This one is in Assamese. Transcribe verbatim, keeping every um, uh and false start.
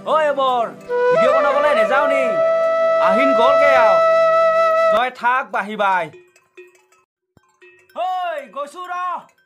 ঐ বৰ ভিডিঅ' বনাবলৈ নেযাওঁ নি আহিন গ'লগে আৰু তই থাক বাহি বাই ঐ গৈছো ৰ